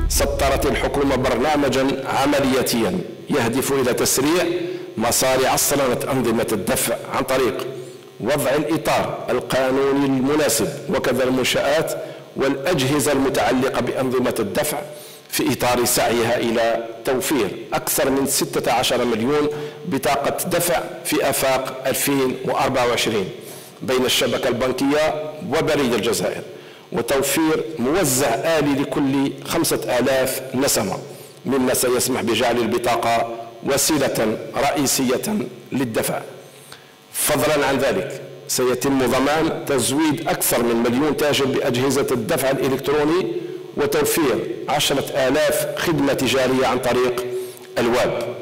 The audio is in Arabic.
سطرت الحكومة برنامجا عملياتيا يهدف إلى تسريع مسار عصرنة أنظمة الدفع عن طريق وضع الإطار القانوني المناسب وكذا المنشآت والأجهزة المتعلقة بأنظمة الدفع في إطار سعيها إلى توفير أكثر من 16 مليون بطاقة دفع في آفاق 2024 بين الشبكة البنكية وبريد الجزائر، وتوفير موزع آلي لكل 5000 نسمة، مما سيسمح بجعل البطاقة وسيلة رئيسية للدفع. فضلا عن ذلك سيتم ضمان تزويد أكثر من 1,000,000 تاجر بأجهزة الدفع الإلكتروني وتوفير 10,000 خدمة تجارية عن طريق الويب.